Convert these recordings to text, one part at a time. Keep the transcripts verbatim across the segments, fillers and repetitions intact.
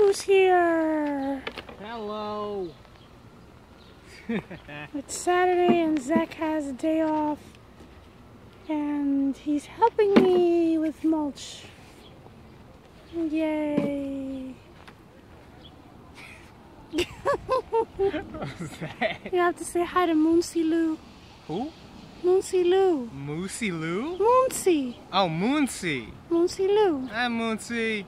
who's here. Hello. It's Saturday and Zach has a day off and he's helping me with mulch. Yay. What was that? You have to say hi to Moonsy Lou. Who? Moonsy Lou. Moosey Lou? Moonsy. Oh, Moonsy. Moonsy Lou. Hi, Moonsy.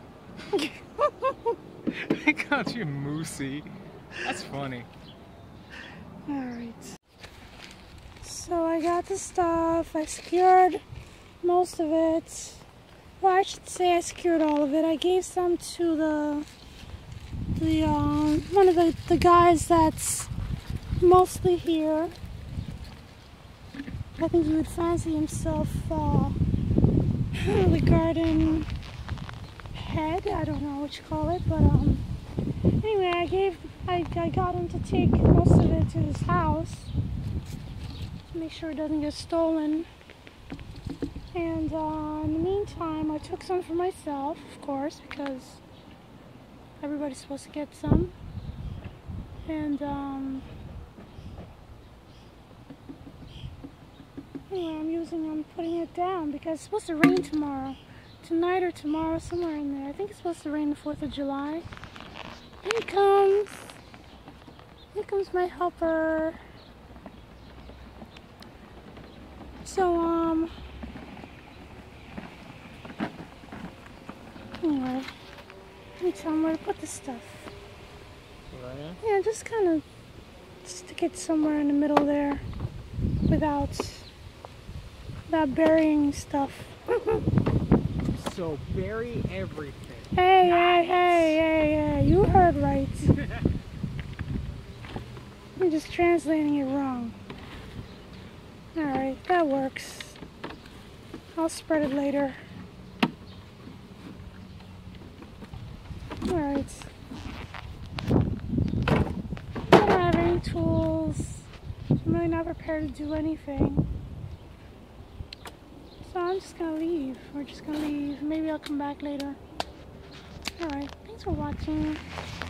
I called you Moosey. That's funny. Alright. So I got the stuff. I secured most of it. Well, I should say I secured all of it. I gave some to the the um, one of the, the guys that's mostly here. I think he would fancy himself uh, the garden head. I don't know what you call it, but um, anyway, I gave I, I got him to take most of it to his house to make sure it doesn't get stolen. And uh, in the meantime, I took some for myself, of course, because everybody's supposed to get some. And um, anyway, I'm using, I'm putting it down because it's supposed to rain tomorrow. Tonight or tomorrow, somewhere in there. I think it's supposed to rain the fourth of July. Here it comes. Here comes my helper. So, um, anyway, let me tell him where to put this stuff. Right. Yeah, just kind of stick it somewhere in the middle there without, without burying stuff. So bury everything. Hey, Nice. hey, hey, hey, hey, you heard right. I'm just translating it wrong. Alright, that works. I'll spread it later. Alright. I don't have any tools. I'm really not prepared to do anything. So I'm just gonna leave. We're just gonna leave. Maybe I'll come back later. Alright, thanks for watching.